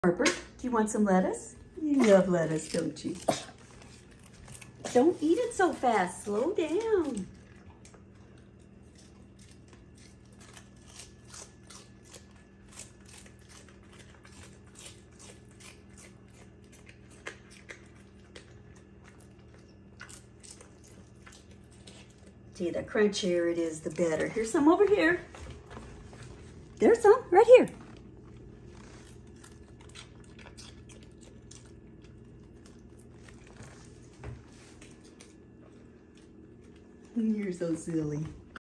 Harper, do you want some lettuce? You love lettuce, don't you? Don't eat it so fast. Slow down. See, the crunchier it is, the better. Here's some over here. There's some right here. You're so silly.